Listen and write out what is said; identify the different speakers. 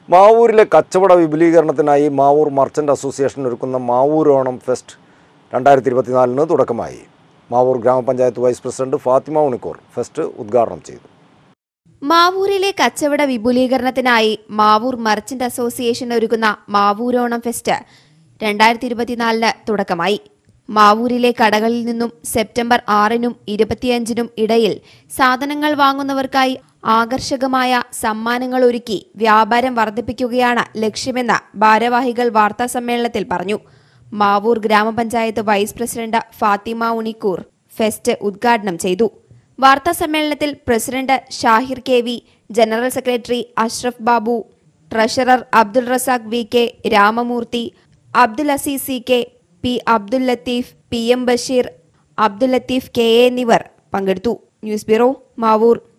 Speaker 1: മാവൂരിലെ കച്ചവട വിപുലീകരണത്തിനായി Mavoor merchant association ഒരുക്കുന്ന Mavoor Onam fest 2024 തുടക്കമായി. മാവൂർ ഗ്രാമപഞ്ചായത്ത് വൈസ് പ്രസിഡന്റ് ഫാത്തിമ ഉണിക്കൂർ ഫെസ്റ്റ് ഉദ്ഘാടനം ചെയ്തു.
Speaker 2: മാവൂരിലെ കച്ചവട വിപുലീകരണത്തിനായി മാവൂർ മർച്ചന്റ് അസോസിയേഷൻ ഒരുക്കുന്ന മാവൂർ ഓണം ഫെസ്റ്റ് 2024 തുടക്കമായി. മാവൂരിലെ കടകളിൽ നിന്നും സെപ്റ്റംബർ 6-നും 25-നും ഇടയിൽ സാധനങ്ങൾ വാങ്ങുന്നവർക്കായി ആകർഷകമായ സമ്മാനങ്ങൾ ഒരുക്കി വ്യാപാരം വർദ്ധിപ്പിക്കുകയാണ് ലക്ഷ്യമെന്ന് ഭാരവാഹികൾ വാർത്താസമ്മേളനത്തിൽ പറഞ്ഞു. മാവൂർ ഗ്രാമപഞ്ചായത്ത് വൈസ് പ്രസിഡന്റ് ഫാത്തിമ ഉണിക്കൂർ ഫെസ്റ്റ് ഉദ്ഘാടനം ചെയ്തു. വാർത്താസമ്മേളനത്തിൽ president Shahir KV, general secretary Ashraf Babu, treasurer Abdul Razak VK, Ramamoorthy, Abdul Azeez CK, P. Abdul Latheef, PM Basheer, Abdul Latheef KA എന്നിവർ പങ്കെടുത്തു. News bureau, Mavoor.